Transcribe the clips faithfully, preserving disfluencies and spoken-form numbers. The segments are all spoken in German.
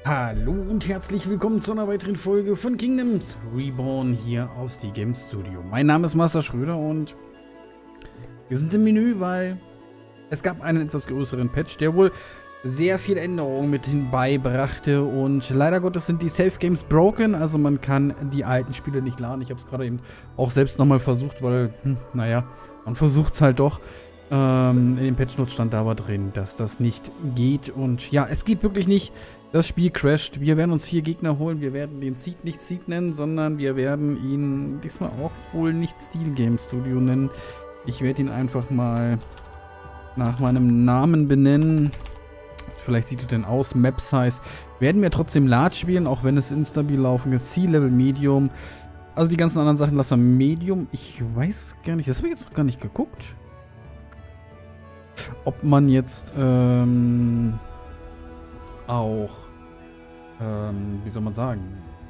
Hallo und herzlich willkommen zu einer weiteren Folge von Kingdoms Reborn hier aus die Game Studio. Mein Name ist Master Schröder und wir sind im Menü, weil es gab einen etwas größeren Patch, der wohl sehr viel Änderungen mit hinbeibrachte und leider Gottes sind die Safe Games broken, also man kann die alten Spiele nicht laden. Ich habe es gerade eben auch selbst nochmal versucht, weil, hm, naja, man versucht es halt doch. Ähm, in dem Patch Notes stand da aber drin, dass das nicht geht und ja, es geht wirklich nicht. Das Spiel crasht. Wir werden uns vier Gegner holen. Wir werden den Seed nicht Seed nennen, sondern wir werden ihn diesmal auch wohl nicht Steel Game Studio nennen. Ich werde ihn einfach mal nach meinem Namen benennen. Vielleicht sieht er denn aus. Map Size. Werden wir trotzdem Large spielen, auch wenn es instabil laufen wird. Sea-Level Medium. Also die ganzen anderen Sachen lassen wir Medium. Ich weiß gar nicht. Das habe ich jetzt noch gar nicht geguckt. Ob man jetzt ähm, auch, ähm, wie soll man sagen,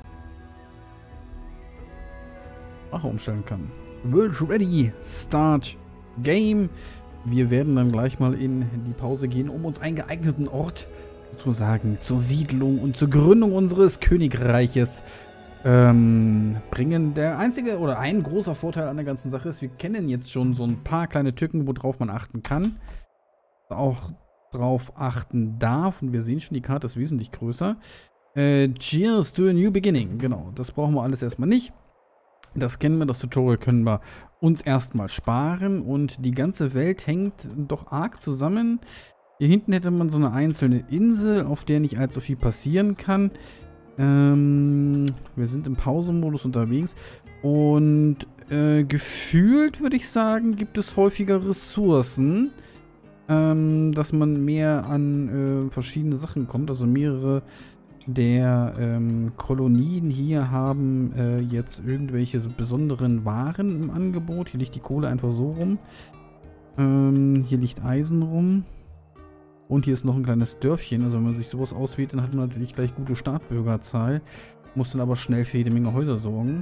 Sprache umstellen kann. World Ready, Start Game. Wir werden dann gleich mal in die Pause gehen, um uns einen geeigneten Ort sozusagen zur Siedlung und zur Gründung unseres Königreiches ähm, bringen. Der einzige oder ein großer Vorteil an der ganzen Sache ist, wir kennen jetzt schon so ein paar kleine Tücken, worauf man achten kann. Auch drauf achten darf. Und wir sehen schon, die Karte ist wesentlich größer. Äh, Cheers to a new beginning. Genau, das brauchen wir alles erstmal nicht. Das kennen wir, das Tutorial können wir uns erstmal sparen. Und die ganze Welt hängt doch arg zusammen. Hier hinten hätte man so eine einzelne Insel, auf der nicht allzu viel passieren kann. Ähm, wir sind im Pausenmodus unterwegs. Und äh, gefühlt, würde ich sagen, gibt es häufiger Ressourcen. Ähm, dass man mehr an äh, verschiedene Sachen kommt. Also mehrere der ähm, Kolonien hier haben äh, jetzt irgendwelche so besonderen Waren im Angebot. Hier liegt die Kohle einfach so rum. Ähm, hier liegt Eisen rum. Und hier ist noch ein kleines Dörfchen. Also wenn man sich sowas auswählt, dann hat man natürlich gleich gute Startbürgerzahl. Muss dann aber schnell für jede Menge Häuser sorgen.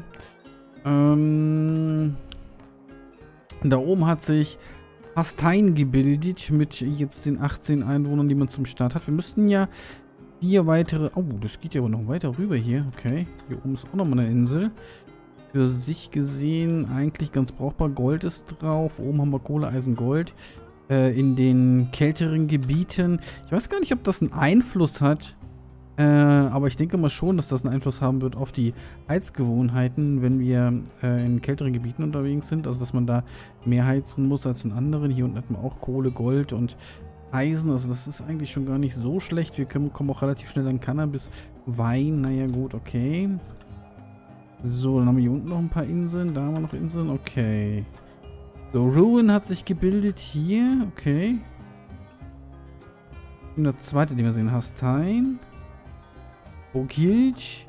Ähm, da oben hat sich Hastein gebildet mit jetzt den achtzehn Einwohnern, die man zum Start hat. Wir müssten ja vier weitere... Oh, das geht ja aber noch weiter rüber hier. Okay, hier oben ist auch nochmal eine Insel. Für sich gesehen eigentlich ganz brauchbar. Gold ist drauf. Oben haben wir Kohle, Eisen, Gold. Äh, in den kälteren Gebieten. Ich weiß gar nicht, ob das einen Einfluss hat. Äh, aber ich denke mal schon, dass das einen Einfluss haben wird auf die Heizgewohnheiten, wenn wir äh, in kälteren Gebieten unterwegs sind. Also, dass man da mehr heizen muss als in anderen. Hier unten hat man auch Kohle, Gold und Eisen. Also, das ist eigentlich schon gar nicht so schlecht. Wir können, kommen auch relativ schnell an Cannabis, Wein. Naja, gut, okay. So, dann haben wir hier unten noch ein paar Inseln. Da haben wir noch Inseln. Okay. So, Ruin hat sich gebildet hier. Okay. Und der zweite, den wir sehen, Hastein. Ogilch.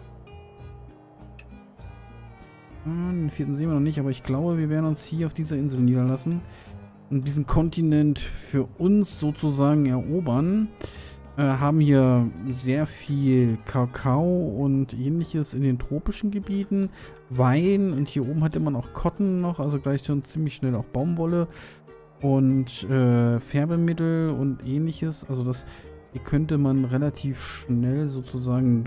Den vierten sehen wir noch nicht, aber ich glaube, wir werden uns hier auf dieser Insel niederlassen und diesen Kontinent für uns sozusagen erobern. Äh, haben hier sehr viel Kakao und ähnliches in den tropischen Gebieten. Wein und hier oben hatte man auch Cotton noch, also gleich schon ziemlich schnell auch Baumwolle und äh, Färbemittel und ähnliches. Also das hier könnte man relativ schnell sozusagen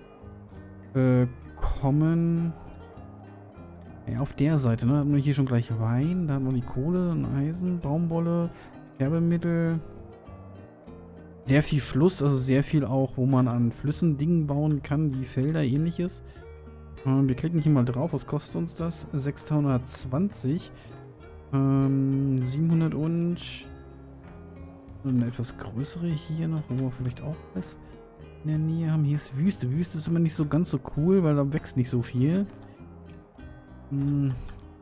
durchkommen. Äh, ja, auf der Seite, ne? Da haben wir hier schon gleich Wein, da haben wir die Kohle und Eisen, Baumwolle, Färbemittel. Sehr viel Fluss, also sehr viel auch, wo man an Flüssen Dingen bauen kann, wie Felder, ähnliches. Äh, wir klicken hier mal drauf, was kostet uns das? sechstausendachthundertzwanzig. Ähm, siebenhundert und... eine etwas größere hier noch, wo wir vielleicht auch was in der Nähe haben. Hier ist Wüste. Wüste ist immer nicht so ganz so cool, weil da wächst nicht so viel. Hm.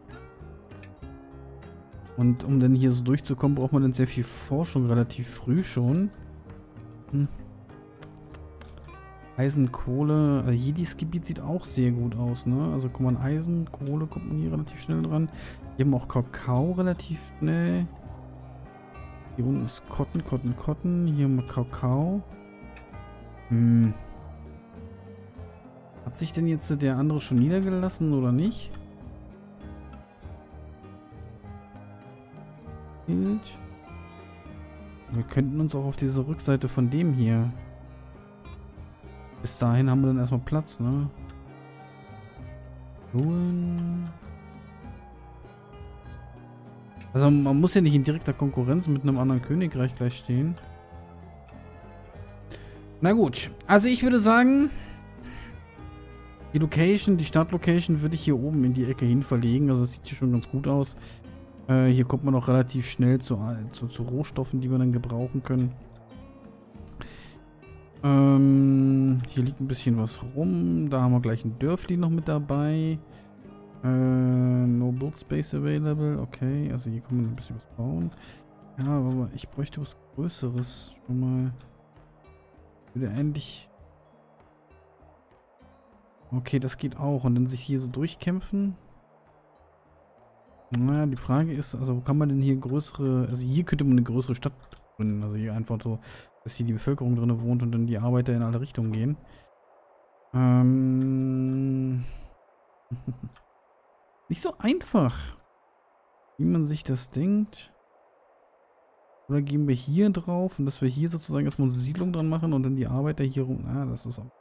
Und um dann hier so durchzukommen, braucht man dann sehr viel Forschung relativ früh schon. Hm. Eisen, Kohle, also jedes Gebiet sieht auch sehr gut aus, ne? Also guck mal, Eisen, Kohle kommt man hier relativ schnell dran. Hier haben wir auch Kakao relativ schnell. Hier unten ist Cotton, Cotton, Cotton. Hier haben wir Kakao. Hm. Hat sich denn jetzt der andere schon niedergelassen oder nicht? Bild. Wir könnten uns auch auf diese Rückseite von dem hier Bis dahin haben wir dann erstmal Platz, ne? Ruhen. Also man muss ja nicht in direkter Konkurrenz mit einem anderen Königreich gleich stehen. Na gut, also ich würde sagen, die Location, die Startlocation würde ich hier oben in die Ecke hin verlegen. Also das sieht hier schon ganz gut aus. Äh, hier kommt man auch relativ schnell zu, zu, zu Rohstoffen, die wir dann gebrauchen können. Ähm, hier liegt ein bisschen was rum. Da haben wir gleich ein Dörfli noch mit dabei. Äh, no build space available. Okay, also hier kann man ein bisschen was bauen. Ja, aber ich bräuchte was Größeres schon mal. Würde eigentlich... Okay, das geht auch. Und dann sich hier so durchkämpfen. Naja, die Frage ist, also wo kann man denn hier größere... Also hier könnte man eine größere Stadt gründen. Also hier einfach so, dass hier die Bevölkerung drin wohnt und dann die Arbeiter in alle Richtungen gehen. Ähm... Nicht so einfach, wie man sich das denkt. Oder gehen wir hier drauf und dass wir hier sozusagen erstmal unsere Siedlung dran machen und dann die Arbeiter hier rum. Ah, das ist auch.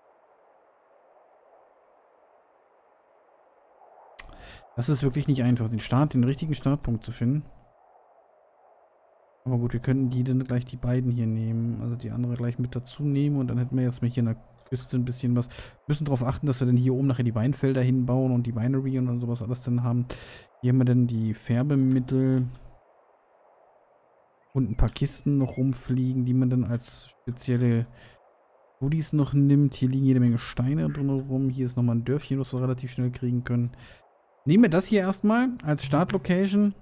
Das ist wirklich nicht einfach, den Start, den richtigen Startpunkt zu finden. Aber gut, wir könnten die dann gleich die beiden hier nehmen. Also die andere gleich mit dazu nehmen und dann hätten wir jetzt mal hier in der Küste ein bisschen was. Wir müssen darauf achten, dass wir dann hier oben nachher die Weinfelder hinbauen und die Winery und sowas alles dann haben. Hier haben wir dann die Färbemittel und ein paar Kisten noch rumfliegen, die man dann als spezielle Goodies noch nimmt. Hier liegen jede Menge Steine drumherum. Hier ist nochmal ein Dörfchen, was wir relativ schnell kriegen können. Nehmen wir das hier erstmal als Startlocation.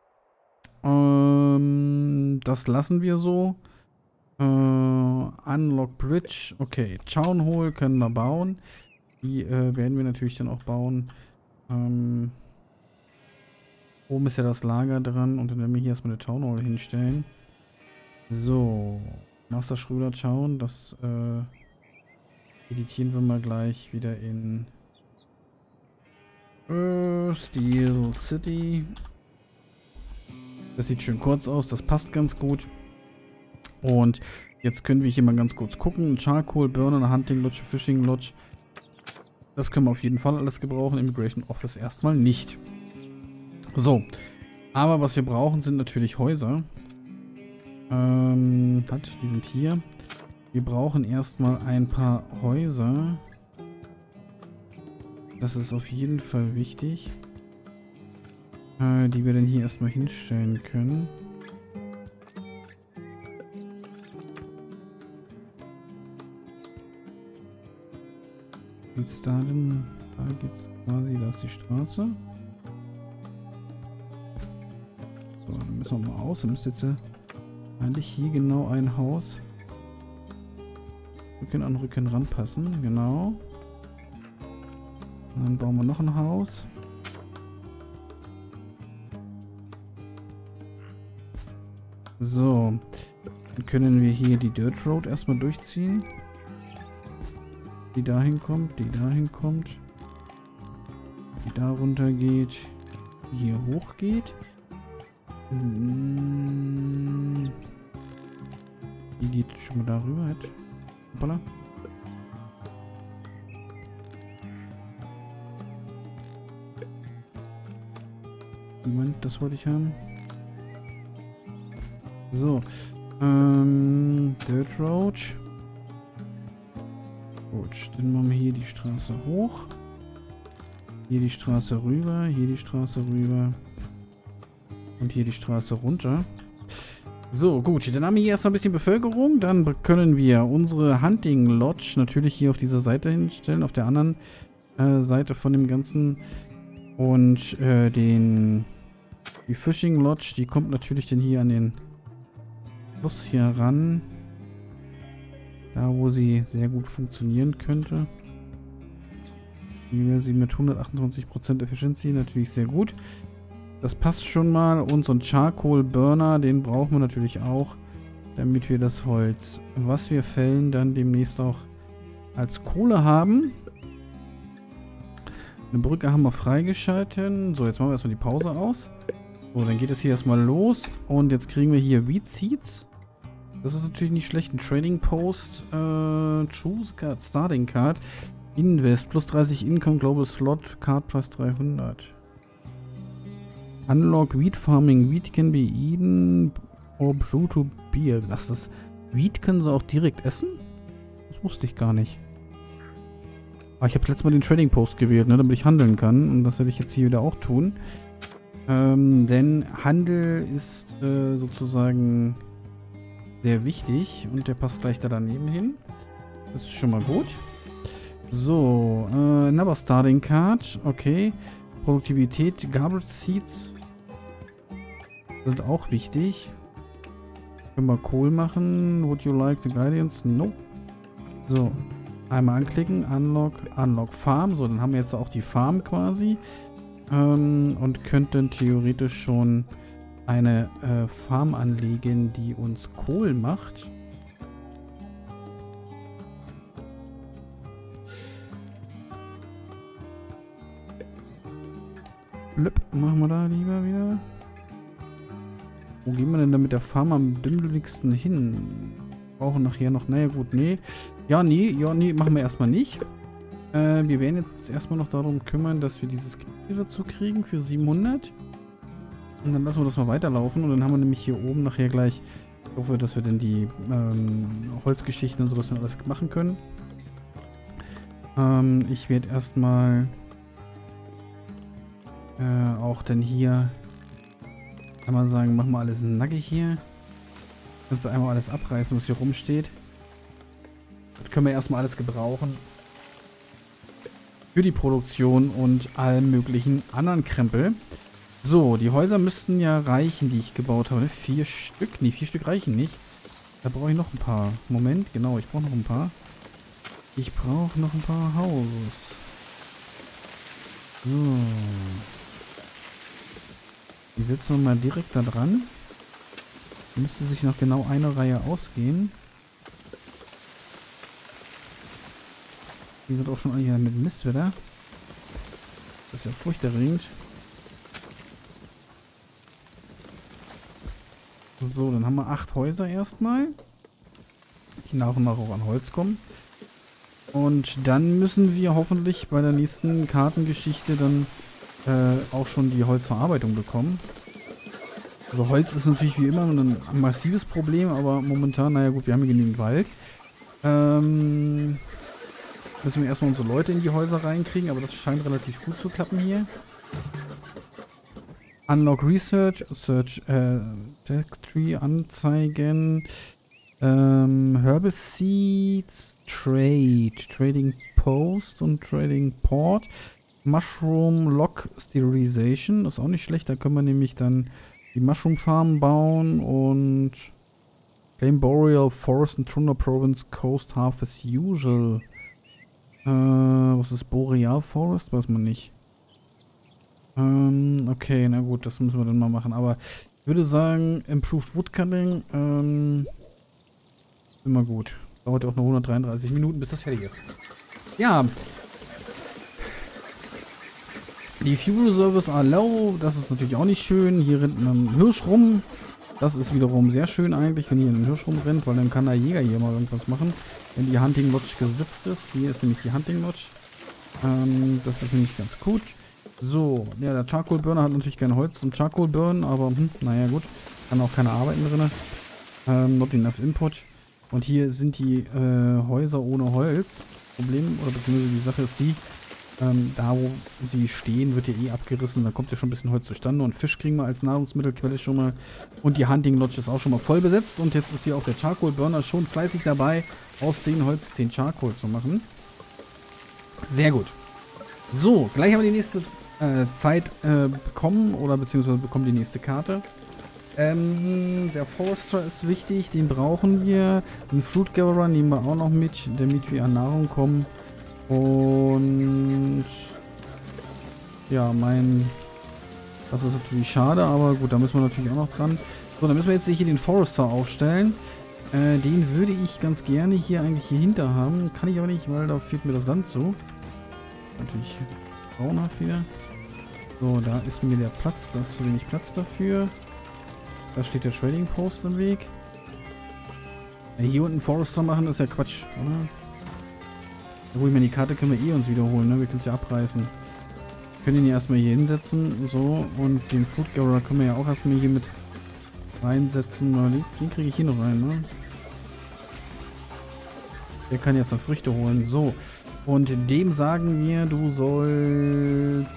Ähm, das lassen wir so. Äh, Unlock Bridge. Okay, Town Hall können wir bauen. Die äh, werden wir natürlich dann auch bauen. Ähm, oben ist ja das Lager dran und dann werden wir hier erstmal eine Town Hall hinstellen. So, Master Schröder schauen. Das äh, editieren wir mal gleich wieder in äh, Steel City. Das sieht schön kurz aus, das passt ganz gut. Und jetzt können wir hier mal ganz kurz gucken. Charcoal, Burner, Hunting Lodge, Fishing Lodge. Das können wir auf jeden Fall alles gebrauchen. Immigration Office erstmal nicht. So. Aber was wir brauchen, sind natürlich Häuser. Ähm, halt, die sind hier. Wir brauchen erstmal ein paar Häuser. Das ist auf jeden Fall wichtig. Äh, die wir dann hier erstmal hinstellen können. Geht's da denn? Da geht's quasi, da ist die Straße. So, dann müssen wir mal aus. Dann müsste jetzt äh, eigentlich hier genau ein Haus Rücken an Rücken ranpassen. Genau. Und dann bauen wir noch ein Haus. So. Dann können wir hier die Dirt Road erstmal durchziehen. Die dahin kommt, die dahin kommt. Die da runter geht. Die hier hoch geht. Die geht schon mal darüber. Hoppala. Moment, das wollte ich haben. So. Ähm, Dirt Road. Gut, dann machen wir hier die Straße hoch. Hier die Straße rüber, hier die Straße rüber. Und hier die Straße runter. So, gut, dann haben wir hier erstmal ein bisschen Bevölkerung. Dann können wir unsere Hunting Lodge natürlich hier auf dieser Seite hinstellen, auf der anderen äh, Seite von dem Ganzen. Und äh, den die Fishing Lodge, die kommt natürlich dann hier an den Fluss hier ran. Da, wo sie sehr gut funktionieren könnte. Hier wäre sie mit hundertachtundzwanzig Prozent Efficiency natürlich sehr gut. Das passt schon mal. Und so ein Charcoal Burner, den brauchen wir natürlich auch, damit wir das Holz, was wir fällen, dann demnächst auch als Kohle haben. Eine Brücke haben wir freigeschalten. So, jetzt machen wir erstmal die Pause aus. So, dann geht es hier erstmal los. Und jetzt kriegen wir hier Wheat Seeds. Das ist natürlich nicht schlecht. Ein Trading Post. Äh, Choose Card, Starting Card. Invest, plus dreißig Income, Global Slot, Card Price dreihundert. Unlock Wheat Farming. Wheat can be eaten or brew to beer. Das ist... Wheat können sie auch direkt essen? Das wusste ich gar nicht. Aber ich habe letztes Mal den Trading Post gewählt, ne, damit ich handeln kann. Und das werde ich jetzt hier wieder auch tun. Ähm, denn Handel ist äh, sozusagen sehr wichtig. Und der passt gleich da daneben hin. Das ist schon mal gut. So, äh, another Starting Card. Okay. Produktivität, Garbage Seeds sind auch wichtig. Können wir Kohl machen. Would you like the Guidance? No. So. Einmal anklicken. Unlock. Unlock Farm. So, dann haben wir jetzt auch die Farm quasi. Ähm, und könnten theoretisch schon eine äh, Farm anlegen, die uns Kohl macht. Blöpp, machen wir da lieber wieder. Wo gehen wir denn da mit der Farm am dümmlichsten hin? Brauchen nachher noch, naja gut, nee. Ja, nee, ja, nee, machen wir erstmal nicht. Äh, wir werden jetzt erstmal noch darum kümmern, dass wir dieses Gebiet dazu kriegen für siebenhundert. Und dann lassen wir das mal weiterlaufen. Und dann haben wir nämlich hier oben nachher gleich, ich hoffe, dass wir dann die ähm, Holzgeschichten und sowas dann alles machen können. Ähm, ich werde erstmal äh, auch dann hier einmal sagen, machen wir alles nackig hier. Kannst du einmal alles abreißen, was hier rumsteht. Das können wir erstmal alles gebrauchen. Für die Produktion und allen möglichen anderen Krempel. So, die Häuser müssten ja reichen, die ich gebaut habe. Vier Stück? Nee, vier Stück reichen nicht. Da brauche ich noch ein paar. Moment, genau, ich brauche noch ein paar. Ich brauche noch ein paar Houses. So. Die setzen wir mal direkt da dran. Müsste sich noch genau eine Reihe ausgehen. Die sind auch schon hier mit Mistwetter. Das ist ja furchterregend. So, dann haben wir acht Häuser erstmal, die nach und nach auch an Holz kommen. Und dann müssen wir hoffentlich bei der nächsten Kartengeschichte dann äh, auch schon die Holzverarbeitung bekommen. Also Holz ist natürlich wie immer ein massives Problem, aber momentan, naja gut, wir haben hier genügend Wald. Ähm, müssen wir erstmal unsere Leute in die Häuser reinkriegen, aber das scheint relativ gut zu klappen hier. Unlock Research, Search, äh, Tech Tree anzeigen, ähm, Herbal Seeds, Trade, Trading Post und Trading Port, Mushroom Lock Sterilization, das ist auch nicht schlecht, da können wir nämlich dann die Mushroom Farm bauen und Claim Boreal Forest and Tundra Province Coast Half as usual. Äh, was ist Boreal Forest? Weiß man nicht. Ähm, okay, na gut, das müssen wir dann mal machen. Aber ich würde sagen, Improved Woodcutting, ähm, immer gut. Dauert ja auch nur hundertdreiunddreißig Minuten, bis das fertig ist. Ja. Die Fuel Reserves are low, das ist natürlich auch nicht schön. Hier rennt ein Hirsch rum. Das ist wiederum sehr schön eigentlich, wenn hier ein Hirsch rumrennt, weil dann kann der Jäger hier mal irgendwas machen. Wenn die Hunting Lodge gesetzt ist. Hier ist nämlich die Hunting Lodge. Ähm, das ist nämlich ganz gut. So, ja, der Charcoal Burner hat natürlich kein Holz zum Charcoal Burn, aber hm, naja gut. Kann auch keine Arbeiten drin. Ähm, not enough Input. Und hier sind die äh, Häuser ohne Holz. Problem, oder beziehungsweise die Sache ist die, ähm, da wo sie stehen, wird ja eh abgerissen. Da kommt ja schon ein bisschen Holz zustande. Und Fisch kriegen wir als Nahrungsmittelquelle schon mal. Und die Hunting Lodge ist auch schon mal voll besetzt. Und jetzt ist hier auch der Charcoal Burner schon fleißig dabei, aus zehn Holz zehn Charcoal zu machen. Sehr gut. So, gleich haben wir die nächste äh, Zeit äh, bekommen. Oder beziehungsweise bekommen die nächste Karte. Ähm, der Forester ist wichtig. Den brauchen wir. Den Fruit Gatherer nehmen wir auch noch mit, damit wir an Nahrung kommen. Und ja, mein das ist natürlich schade, aber gut, da müssen wir natürlich auch noch dran. So, dann müssen wir jetzt hier den Forester aufstellen. Äh, den würde ich ganz gerne hier eigentlich hier hinter haben. Kann ich aber nicht, weil da fehlt mir das Land zu. Natürlich grauenhaft wieder. So, da ist mir der Platz, da ist zu wenig Platz dafür. Da steht der Trading Post im Weg. Ja, hier unten Forester machen, ist ja Quatsch, oder? Ja, gut, ich meine, die Karte können wir eh uns wiederholen, ne? Wir können es ja abreißen. Wir können ihn ja erstmal hier hinsetzen, so. Und den Food Gatherer können wir ja auch erstmal hier mit reinsetzen. Den, den kriege ich hier noch rein, ne? Der kann jetzt noch Früchte holen. So. Und dem sagen wir, du sollst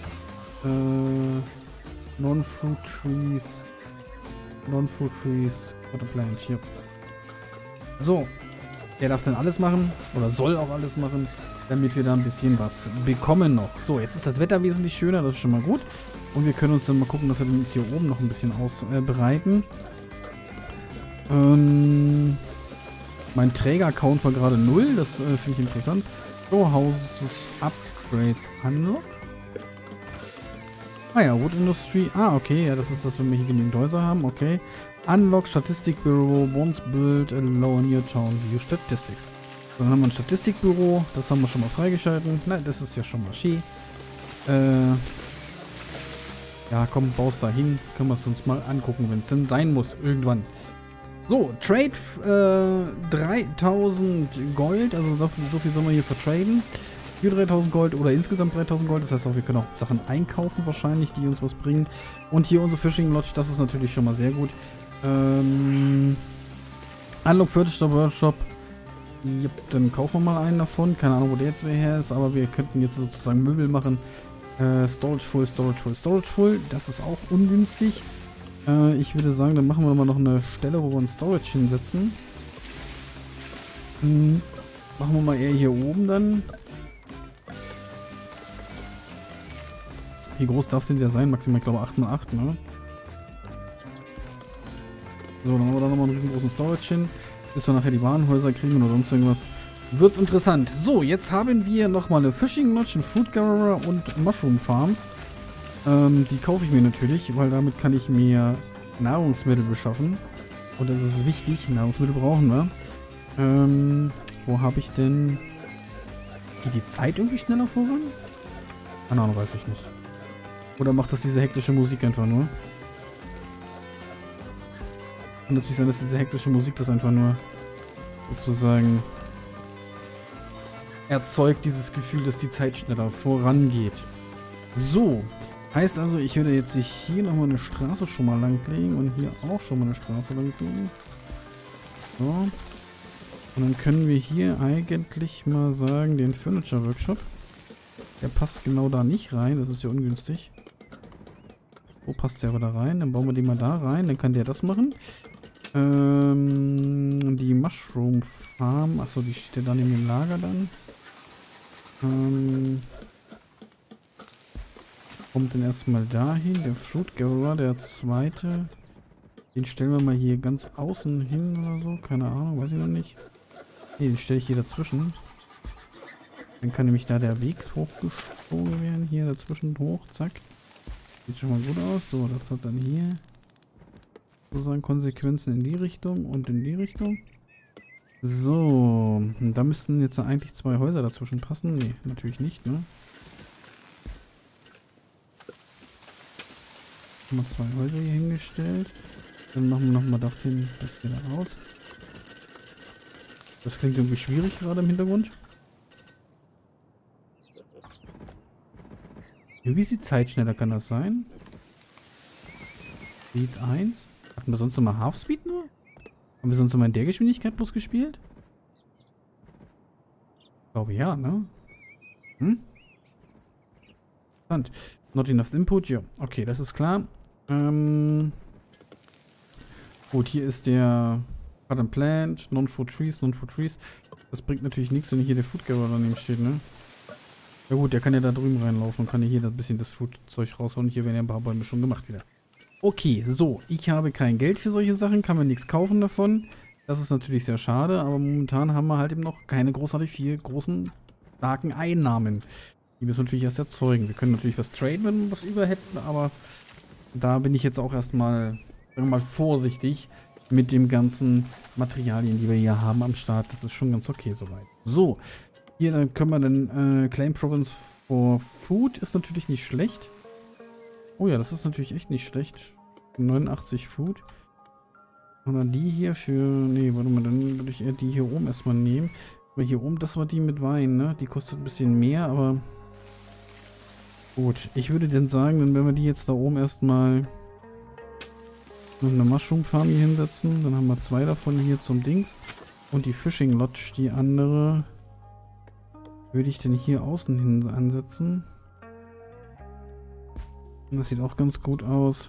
äh, Non-Fruit Trees Non-Fruit Trees Water Plant hier. So. Der darf dann alles machen. Oder soll auch alles machen. Damit wir da ein bisschen was bekommen noch. So, jetzt ist das Wetter wesentlich schöner. Das ist schon mal gut. Und wir können uns dann mal gucken, dass wir uns hier oben noch ein bisschen ausbereiten. Äh, ähm... Mein Träger-Account war gerade null, das äh, finde ich interessant. So, Houses Upgrade Unlock. Ah ja, Wood Industry. Ah, okay, ja, das ist das, wenn wir hier genügend Häuser haben, okay. Unlock Statistikbüro, Once Build, Allow New Town View Statistics. So, dann haben wir ein Statistikbüro, das haben wir schon mal freigeschalten. Nein, das ist ja schon mal schön. Äh, ja, komm, baust da hin. Können wir es uns mal angucken, wenn es denn sein muss, irgendwann. So, Trade äh, dreitausend Gold, also so viel, so viel sollen wir hier vertraden. Für dreitausend Gold oder insgesamt dreitausend Gold, das heißt auch, wir können auch Sachen einkaufen wahrscheinlich, die uns was bringen. Und hier unsere Fishing Lodge, das ist natürlich schon mal sehr gut. Ähm, Unlock Furniture Workshop, yep, dann kaufen wir mal einen davon, keine Ahnung, wo der jetzt her ist, aber wir könnten jetzt sozusagen Möbel machen. Äh, Storage Full, Storage Full, Storage Full, das ist auch ungünstig. Ich würde sagen, dann machen wir mal noch eine Stelle, wo wir ein Storage hinsetzen. Hm. Machen wir mal eher hier oben dann. Wie groß darf denn der sein? Maximal, ich glaube, acht mal acht, ne? So, dann haben wir da nochmal einen riesengroßen Storage hin. Bis wir nachher die Warenhäuser kriegen oder sonst irgendwas. Wird's interessant. So, jetzt haben wir nochmal eine Fishing Lodge, ein Food Gatherer und Mushroom Farms. Ähm, die kaufe ich mir natürlich, weil damit kann ich mir Nahrungsmittel beschaffen. Und das ist wichtig, Nahrungsmittel brauchen wir. Ähm, wo habe ich denn... Geht die Zeit irgendwie schneller voran? Keine Ahnung, weiß ich nicht. Oder macht das diese hektische Musik einfach nur? Kann natürlich sein, dass diese hektische Musik das einfach nur sozusagen erzeugt, dieses Gefühl, dass die Zeit schneller vorangeht. So. Heißt also, ich würde jetzt hier nochmal eine Straße schon mal langlegen und hier auch schon mal eine Straße langlegen. So. Und dann können wir hier eigentlich mal sagen, den Furniture Workshop. Der passt genau da nicht rein, das ist ja ungünstig. Wo passt der aber da rein? Dann bauen wir den mal da rein, dann kann der das machen. Ähm, die Mushroom Farm, achso, die steht dann in dem Lager dann. Ähm... Kommt dann erstmal dahin. Der Fruit Gatherer, der zweite. Den stellen wir mal hier ganz außen hin oder so. Keine Ahnung, weiß ich noch nicht. Ne, den stelle ich hier dazwischen. Dann kann nämlich da der Weg hochgesprungen werden. Hier dazwischen hoch, zack. Sieht schon mal gut aus. So, das hat dann hier sozusagen Konsequenzen in die Richtung und in die Richtung. So, da müssten jetzt eigentlich zwei Häuser dazwischen passen. Ne, natürlich nicht, ne? Mal zwei Häuser hier hingestellt. Dann machen wir nochmal dahin das wieder aus. Das klingt irgendwie schwierig gerade im Hintergrund. Irgendwie ist die Zeit schneller, kann das sein? Speed eins. Hatten wir sonst noch mal Half Speed nur? Haben wir sonst noch mal in der Geschwindigkeit bloß gespielt? Ich glaube ja, ne? Hm? Interessant. Not enough input, ja. Okay, das ist klar. Ähm Gut, hier ist der Cut and Plant, Non-Food Trees, Non-Food Trees. Das bringt natürlich nichts, wenn hier der Food Gatherer daneben steht, ne? Ja gut, der kann ja da drüben reinlaufen und kann ja hier ein bisschen das Food-Zeug raushauen. Hier werden ja ein paar Bäume schon gemacht wieder. Okay, so. Ich habe kein Geld für solche Sachen, kann mir nichts kaufen davon. Das ist natürlich sehr schade, aber momentan haben wir halt eben noch keine großartig viel großen, starken Einnahmen. Die müssen wir natürlich erst erzeugen. Wir können natürlich was traden, wenn wir was über hätten, aber da bin ich jetzt auch erstmal, sagen wir mal, vorsichtig mit dem ganzen Materialien, die wir hier haben am Start. Das ist schon ganz okay soweit. So, hier dann können wir dann äh, Claim Province for Food ist natürlich nicht schlecht. Oh ja, das ist natürlich echt nicht schlecht. neunundachtzig Food. Oder die hier für... Nee, warte mal, dann würde ich eher die hier oben erstmal nehmen. Aber hier oben, das war die mit Wein, ne? Die kostet ein bisschen mehr, aber... Gut, ich würde dann sagen, dann werden wir die jetzt da oben erstmal noch eine Mushroom Farm hier hinsetzen. Dann haben wir zwei davon hier zum Dings. Und die Fishing Lodge, die andere, würde ich dann hier außen hin ansetzen. Das sieht auch ganz gut aus.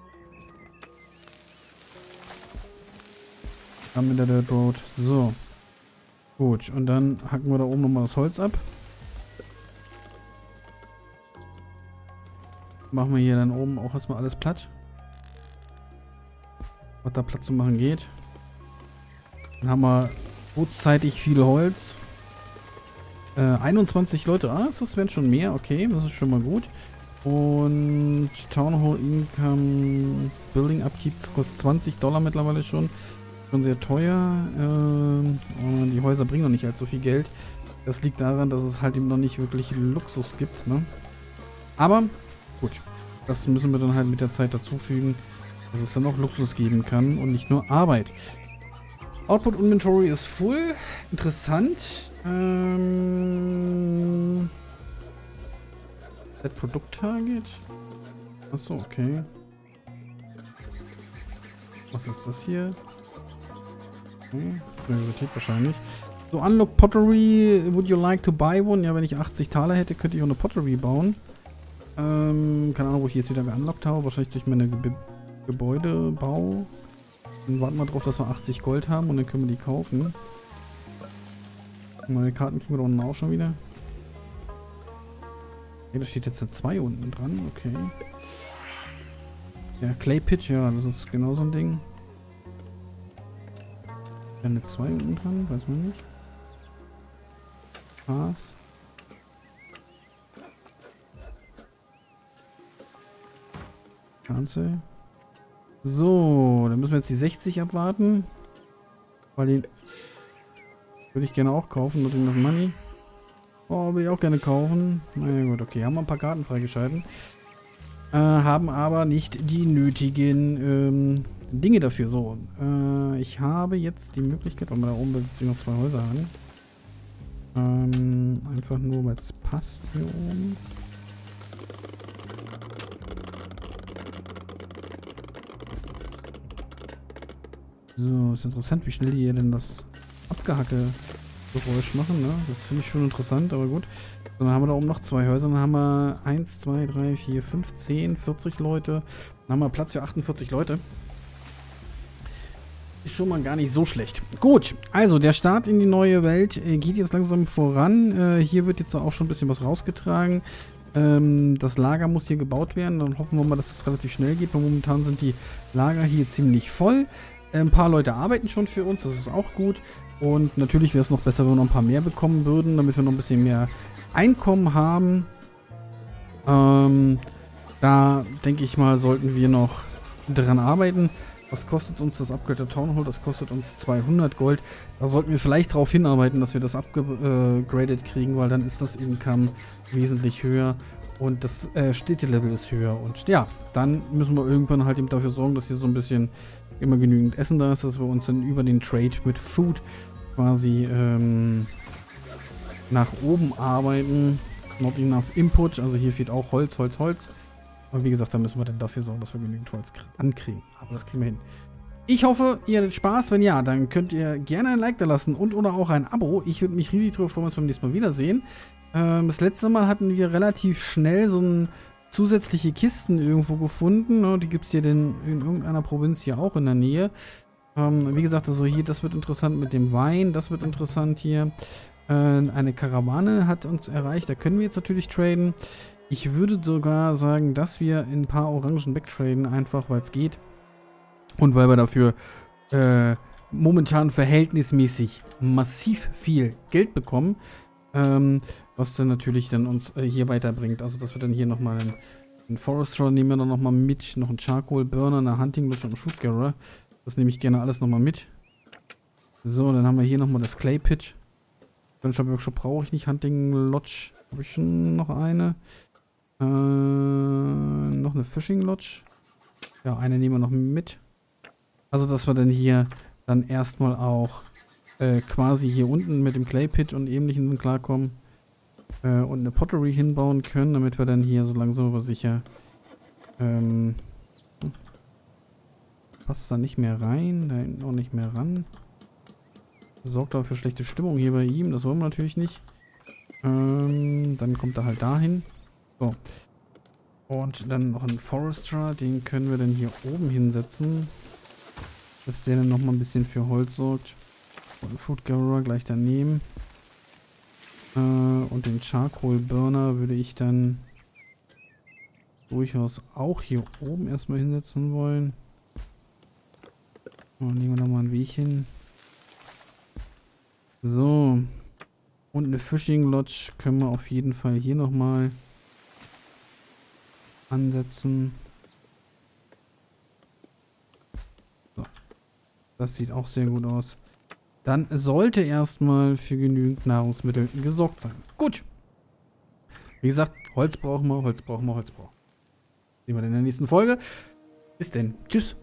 Am Ende der Dirt Road. So. Gut, und dann hacken wir da oben nochmal das Holz ab. Machen wir hier dann oben auch erstmal alles platt. Was da Platz zu machen geht. Dann haben wir kurzzeitig viel Holz. Äh, einundzwanzig Leute. Ah, das wären schon mehr. Okay, das ist schon mal gut. Und Town Hall Income Building Upkeep kostet zwanzig Dollar mittlerweile schon. Schon sehr teuer. Ähm, und die Häuser bringen noch nicht allzu viel Geld. Das liegt daran, dass es halt eben noch nicht wirklich Luxus gibt. Ne? Aber gut, das müssen wir dann halt mit der Zeit dazufügen, dass es dann auch Luxus geben kann und nicht nur Arbeit. Output Inventory ist full. Interessant. Ähm... Set Produkt Target. Achso, okay. Was ist das hier? Okay. Priorität wahrscheinlich. So, Unlock Pottery. Would you like to buy one? Ja, wenn ich achtzig Taler hätte, könnte ich auch eine Pottery bauen. Ähm, keine Ahnung, wo ich jetzt wieder geunlockt habe. Wahrscheinlich durch meine Ge Gebäudebau. Dann warten wir drauf, dass wir achtzig Gold haben und dann können wir die kaufen. Meine Karten kriegen wir da unten auch schon wieder. Okay, da steht jetzt eine zwei unten dran. Okay. Ja, Clay Pit, ja, das ist genau so ein Ding. Ja, eine zwei unten dran, weiß man nicht. Pass. Cancel. So, dann müssen wir jetzt die sechzig abwarten. Weil den würde ich gerne auch kaufen, nur den noch Money. Oh, will ich auch gerne kaufen. Na ja, gut, okay. Haben wir ein paar Karten freigeschalten. Äh, haben aber nicht die nötigen ähm, Dinge dafür. So, äh, ich habe jetzt die Möglichkeit, weil wir da oben sich noch zwei Häuser haben. Ähm, einfach nur, weil es passt hier oben. So, ist interessant, wie schnell die hier denn das abgehacke Geräusch machen, ne? Das finde ich schon interessant, aber gut. So, dann haben wir da oben noch zwei Häuser. Dann haben wir eins, zwei, drei, vier, fünf, zehn, vierzig Leute. Dann haben wir Platz für achtundvierzig Leute. Ist schon mal gar nicht so schlecht. Gut, also der Start in die neue Welt äh, geht jetzt langsam voran. Äh, hier wird jetzt auch schon ein bisschen was rausgetragen. Ähm, das Lager muss hier gebaut werden. Dann hoffen wir mal, dass das relativ schnell geht. Weil momentan sind die Lager hier ziemlich voll. Ein paar Leute arbeiten schon für uns, das ist auch gut. Und natürlich wäre es noch besser, wenn wir noch ein paar mehr bekommen würden, damit wir noch ein bisschen mehr Einkommen haben. Ähm, da denke ich mal, sollten wir noch dran arbeiten. Was kostet uns das Upgrade der Town Hall? Das kostet uns zweihundert Gold. Da sollten wir vielleicht darauf hinarbeiten, dass wir das upgradet kriegen, weil dann ist das Income wesentlich höher. Und das äh, Städtelevel ist höher. Und ja, dann müssen wir irgendwann halt eben dafür sorgen, dass hier so ein bisschen immer genügend Essen da ist, dass wir uns dann über den Trade mit Food quasi ähm, nach oben arbeiten. Not enough Input, also hier fehlt auch Holz, Holz, Holz. Aber wie gesagt, da müssen wir dann dafür sorgen, dass wir genügend Holz ankriegen. Aber das kriegen wir hin. Ich hoffe, ihr hattet Spaß. Wenn ja, dann könnt ihr gerne ein Like da lassen und oder auch ein Abo. Ich würde mich riesig darüber freuen, wenn wir uns beim nächsten Mal wiedersehen. Ähm, das letzte Mal hatten wir relativ schnell so ein zusätzliche Kisten irgendwo gefunden. Ne? Die gibt es hier denn in irgendeiner Provinz hier auch in der Nähe. Ähm, wie gesagt, also hier, das wird interessant mit dem Wein. Das wird interessant hier. Äh, eine Karawane hat uns erreicht. Da können wir jetzt natürlich traden. Ich würde sogar sagen, dass wir in ein paar Orangen wegtraden, einfach weil es geht. Und weil wir dafür äh, momentan verhältnismäßig massiv viel Geld bekommen. Ähm, was dann natürlich dann uns äh, hier weiterbringt. Also dass wir dann hier nochmal einen, einen Forester nehmen wir dann nochmal mit. Noch einen Charcoal Burner, eine Hunting Lodge und einen Shoot Gatherer. Das nehme ich gerne alles nochmal mit. So, dann haben wir hier nochmal das Clay Pit. Furniture Workshop brauche ich nicht. Hunting Lodge habe ich schon noch eine. Äh, noch eine Fishing Lodge. Ja, eine nehmen wir noch mit. Also, dass wir dann hier dann erstmal auch äh, quasi hier unten mit dem Clay Pit und ähnlichen klarkommen. Äh, und eine Pottery hinbauen können, damit wir dann hier so langsam aber sicher ähm, passt da nicht mehr rein, da hinten auch nicht mehr ran. Sorgt aber für schlechte Stimmung hier bei ihm, das wollen wir natürlich nicht. Ähm, dann kommt er halt dahin. So. Und dann noch ein Forester, den können wir dann hier oben hinsetzen. Dass der dann nochmal ein bisschen für Holz sorgt. Und ein Food Gatherer gleich daneben. Äh, und den Charcoal Burner würde ich dann durchaus auch hier oben erstmal hinsetzen wollen. Und legen wir da mal einen Weg hin. So. Und eine Fishing Lodge können wir auf jeden Fall hier nochmal ansetzen. So. Das sieht auch sehr gut aus. Dann sollte erstmal für genügend Nahrungsmittel gesorgt sein. Gut. Wie gesagt, Holz brauchen wir, Holz brauchen wir, Holz brauchen wir. Sehen wir in der nächsten Folge. Bis denn. Tschüss.